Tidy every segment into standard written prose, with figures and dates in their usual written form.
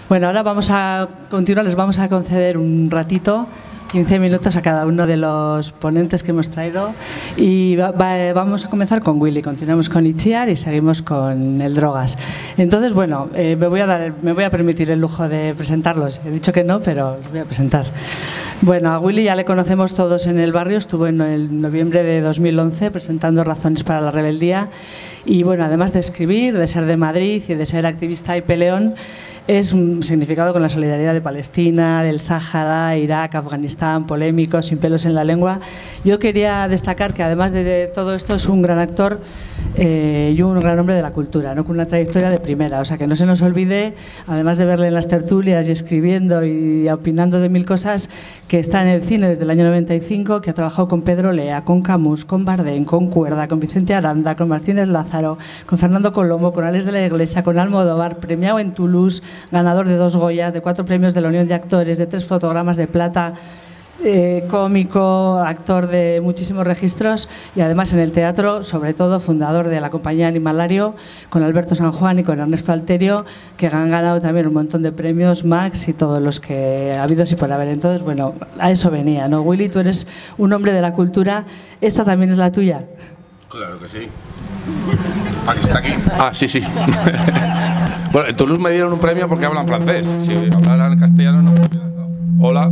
Bueno, ahora vamos a continuar, les vamos a conceder un ratito, 15 minutos a cada uno de los ponentes que hemos traído y vamos a comenzar con Willy, continuamos con Itziar y seguimos con el Drogas. Entonces, bueno, me voy a permitir el lujo de presentarlos. He dicho que no, pero los voy a presentar. Bueno, a Willy ya le conocemos todos en el barrio, estuvo en el noviembre de 2011 presentando Razones para la Rebeldía y, bueno, además de escribir, de ser de Madrid y de ser activista y peleón, es un significado con la solidaridad de Palestina, del Sáhara, Irak, Afganistán, polémico, sin pelos en la lengua. Yo quería destacar que además de todo esto es un gran actor y un gran hombre de la cultura, ¿no? Con una trayectoria de primera, o sea que no se nos olvide, además de verle en las tertulias y escribiendo y opinando de mil cosas, que está en el cine desde el año 95, que ha trabajado con Pedro Lea, con Camus, con Bardem, con Cuerda, con Vicente Aranda, con Martínez Lázaro, con Fernando Colombo, con Alex de la Iglesia, con Almodóvar, premiado en Toulouse, ganador de 2 Goyas, de 4 premios de la Unión de Actores, de 3 fotogramas de plata, cómico, actor de muchísimos registros y además en el teatro, sobre todo fundador de la compañía Animalario con Alberto San Juan y con Ernesto Alterio, que han ganado también un montón de premios, Max y todos los que ha habido y por haber. Entonces, bueno, a eso venía, ¿no? Willy, tú eres un hombre de la cultura, ¿esta también es la tuya? Claro que sí. Aquí está aquí. Ah, sí, sí. Bueno, en Toulouse me dieron un premio porque hablan francés. Si hablaran castellano, no. Hola.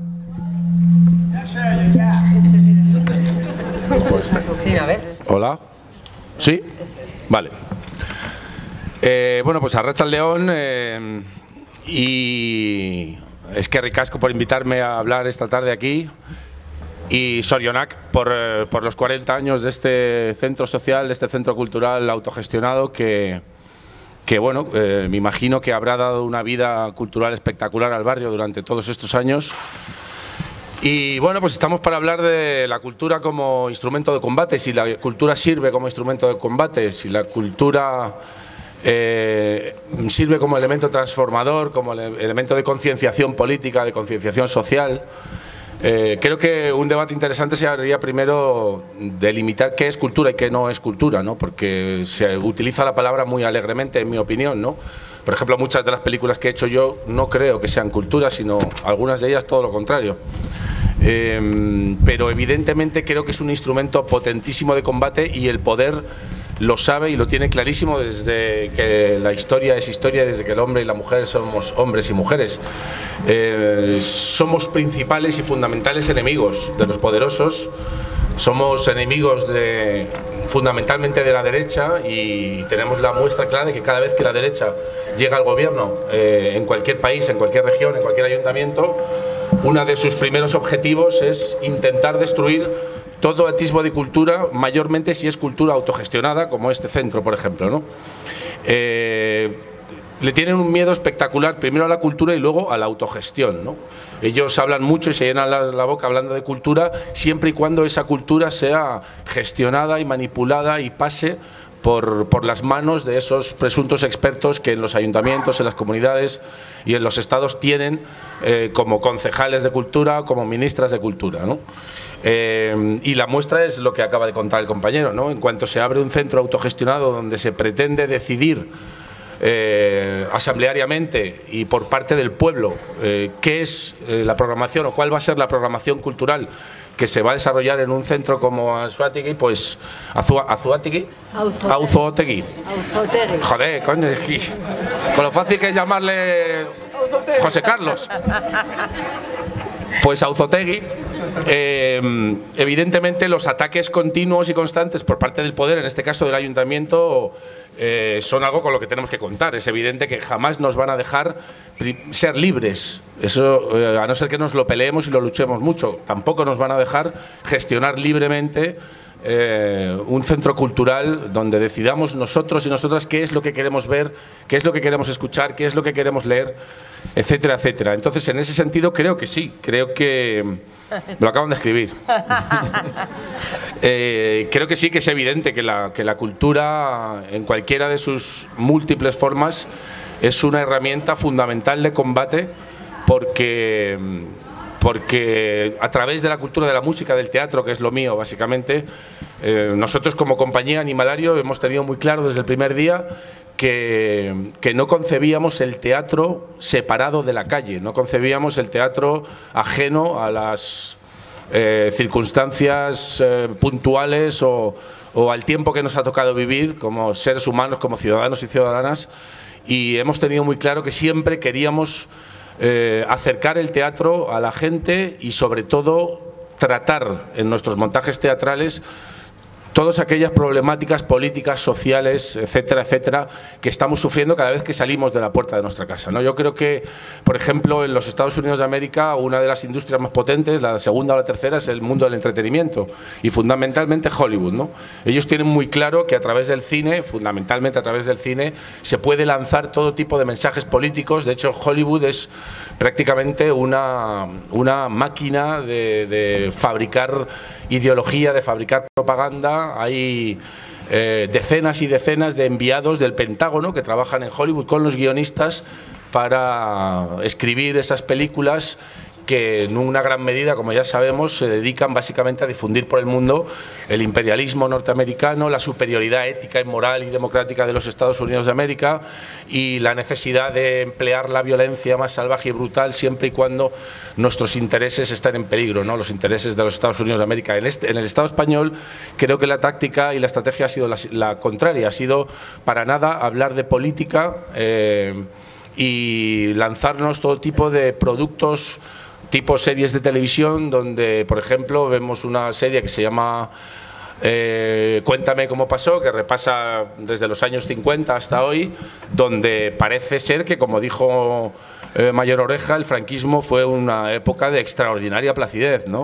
Sí, a ver. Hola. ¿Sí? Vale. Bueno, pues arratsaldeon y es que ricasco por invitarme a hablar esta tarde aquí. Y Sorionak por los 40 años de este centro social, de este centro cultural autogestionado que bueno, me imagino que habrá dado una vida cultural espectacular al barrio durante todos estos años. Y bueno, pues estamos para hablar de la cultura como instrumento de combate, si la cultura sirve como instrumento de combate, si la cultura sirve como elemento transformador, como elemento de concienciación política, de concienciación social. Creo que un debate interesante sería primero delimitar qué es cultura y qué no es cultura, ¿no? Porque se utiliza la palabra muy alegremente, en mi opinión, ¿no? Por ejemplo, muchas de las películas que he hecho yo no creo que sean cultura, sino algunas de ellas todo lo contrario. Pero evidentemente creo que es un instrumento potentísimo de combate y el poder lo sabe y lo tiene clarísimo desde que la historia es historia, desde que el hombre y la mujer somos hombres y mujeres. Somos principales y fundamentales enemigos de los poderosos, somos enemigos fundamentalmente de la derecha y tenemos la muestra clara de que cada vez que la derecha llega al gobierno en cualquier país, en cualquier región, en cualquier ayuntamiento, uno de sus primeros objetivos es intentar destruir todo atisbo de cultura, mayormente si es cultura autogestionada, como este centro, por ejemplo, ¿no? Le tienen un miedo espectacular, primero a la cultura y luego a la autogestión, ¿no? Ellos hablan mucho y se llenan la boca hablando de cultura, siempre y cuando esa cultura sea gestionada y manipulada y pase por las manos de esos presuntos expertos que en los ayuntamientos, en las comunidades y en los estados tienen como concejales de cultura, como ministras de cultura, ¿no? Y la muestra es lo que acaba de contar el compañero, ¿no? En cuanto se abre un centro autogestionado donde se pretende decidir asambleariamente y por parte del pueblo qué es la programación o cuál va a ser la programación cultural que se va a desarrollar en un centro como Anzoátegui, pues Anzoátegui, joder, coño, con lo fácil que es llamarle José Carlos. Pues Anzoátegui, evidentemente los ataques continuos y constantes por parte del poder, en este caso del ayuntamiento, son algo con lo que tenemos que contar. Es evidente que jamás nos van a dejar ser libres. Eso, a no ser que nos lo peleemos y lo luchemos mucho, tampoco nos van a dejar gestionar libremente un centro cultural donde decidamos nosotros y nosotras qué es lo que queremos ver, qué es lo que queremos escuchar, qué es lo que queremos leer, etcétera, etcétera. Entonces, en ese sentido, creo que sí, creo que… Me lo acaban de escribir. Creo que sí, que es evidente que la cultura, en cualquiera de sus múltiples formas, es una herramienta fundamental de combate porque a través de la cultura de la música, del teatro, que es lo mío básicamente, nosotros como compañía Animalario hemos tenido muy claro desde el primer día que no concebíamos el teatro separado de la calle, no concebíamos el teatro ajeno a las circunstancias puntuales o al tiempo que nos ha tocado vivir como seres humanos, como ciudadanos y ciudadanas, y hemos tenido muy claro que siempre queríamos acercar el teatro a la gente y sobre todo tratar en nuestros montajes teatrales todas aquellas problemáticas políticas, sociales, etcétera, etcétera, que estamos sufriendo cada vez que salimos de la puerta de nuestra casa, ¿no? Yo creo que, por ejemplo, en los Estados Unidos de América, una de las industrias más potentes, la segunda o la tercera, es el mundo del entretenimiento y fundamentalmente Hollywood, ¿no? Ellos tienen muy claro que a través del cine, fundamentalmente a través del cine, se puede lanzar todo tipo de mensajes políticos. De hecho, Hollywood es prácticamente una máquina de fabricar ideología, de fabricar propaganda. Hay decenas y decenas de enviados del Pentágono que trabajan en Hollywood con los guionistas para escribir esas películas que en una gran medida, como ya sabemos, se dedican básicamente a difundir por el mundo el imperialismo norteamericano, la superioridad ética, moral y democrática de los Estados Unidos de América y la necesidad de emplear la violencia más salvaje y brutal siempre y cuando nuestros intereses estén en peligro, ¿no? Los intereses de los Estados Unidos de América. En el Estado español creo que la táctica y la estrategia ha sido la contraria, ha sido para nada hablar de política y lanzarnos todo tipo de productos tipo series de televisión donde, por ejemplo, vemos una serie que se llama Cuéntame cómo pasó, que repasa desde los años 50 hasta hoy, donde parece ser que, como dijo Mayor Oreja, el franquismo fue una época de extraordinaria placidez, ¿no?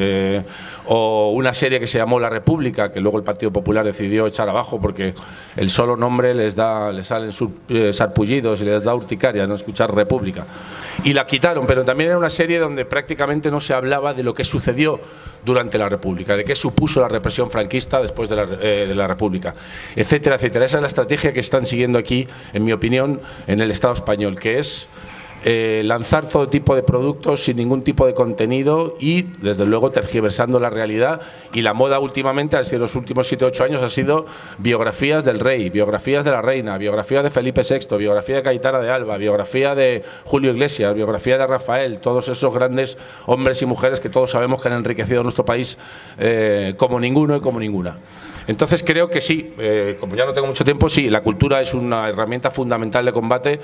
O una serie que se llamó La República, que luego el Partido Popular decidió echar abajo porque el solo nombre les salen sarpullidos y les da urticaria, no escuchar República. Y la quitaron, pero también era una serie donde prácticamente no se hablaba de lo que sucedió durante la República, de qué supuso la represión franquista después de la República, etcétera, etcétera. Esa es la estrategia que están siguiendo aquí, en mi opinión, en el Estado español, que es lanzar todo tipo de productos sin ningún tipo de contenido y, desde luego, tergiversando la realidad. Y la moda últimamente, ha sido los últimos 7 o 8 años, ha sido biografías del rey, biografías de la reina, biografía de Felipe VI, biografía de Cayetana de Alba, biografía de Julio Iglesias, biografía de Rafael, todos esos grandes hombres y mujeres que todos sabemos que han enriquecido nuestro país como ninguno y como ninguna. Entonces creo que sí, como ya no tengo mucho tiempo, sí, la cultura es una herramienta fundamental de combate.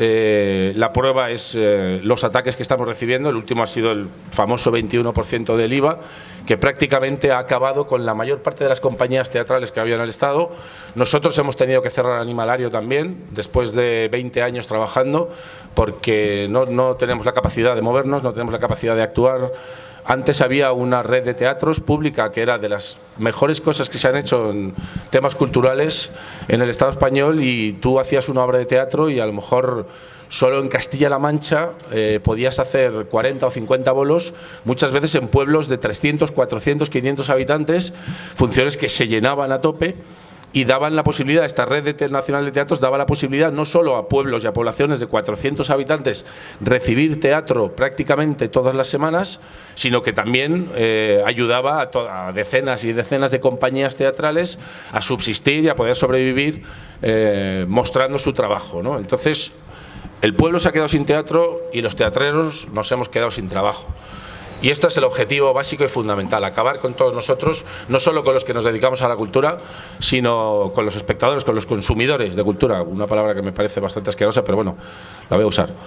La prueba es los ataques que estamos recibiendo. El último ha sido el famoso 21% del IVA, que prácticamente ha acabado con la mayor parte de las compañías teatrales que había en el Estado. Nosotros hemos tenido que cerrar Animalario también, después de 20 años trabajando, porque no tenemos la capacidad de movernos, no tenemos la capacidad de actuar. Antes había una red de teatros pública que era de las mejores cosas que se han hecho en temas culturales en el Estado español, y tú hacías una obra de teatro y a lo mejor solo en Castilla-La Mancha podías hacer 40 o 50 bolos, muchas veces en pueblos de 300, 400, 500 habitantes, funciones que se llenaban a tope. Y daban la posibilidad, esta red nacional de teatros daba la posibilidad no solo a pueblos y a poblaciones de 400 habitantes recibir teatro prácticamente todas las semanas, sino que también ayudaba a decenas y decenas de compañías teatrales a subsistir y a poder sobrevivir mostrando su trabajo, ¿no? Entonces, el pueblo se ha quedado sin teatro y los teatreros nos hemos quedado sin trabajo. Y este es el objetivo básico y fundamental, acabar con todos nosotros, no solo con los que nos dedicamos a la cultura, sino con los espectadores, con los consumidores de cultura, una palabra que me parece bastante asquerosa, pero bueno, la voy a usar.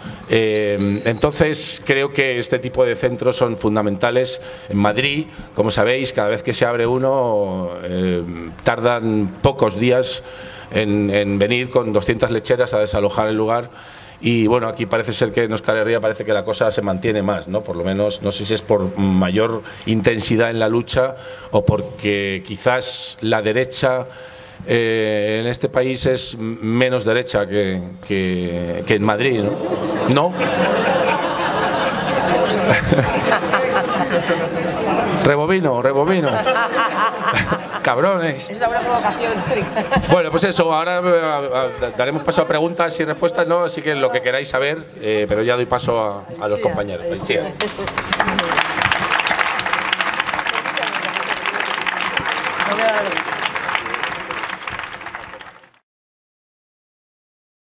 Entonces, creo que este tipo de centros son fundamentales. En Madrid, como sabéis, cada vez que se abre uno, tardan pocos días en venir con 200 lecheras a desalojar el lugar. Y bueno, aquí parece ser que en Euskal Herria parece que la cosa se mantiene más, ¿no? Por lo menos, no sé si es por mayor intensidad en la lucha o porque quizás la derecha en este país es menos derecha que en Madrid, ¿no? ¿No? Rebobino. Cabrones. Es una buena provocación. Bueno, pues eso, ahora daremos paso a preguntas y respuestas, ¿no? Así que lo que queráis saber, pero ya doy paso a los compañeros. Sí.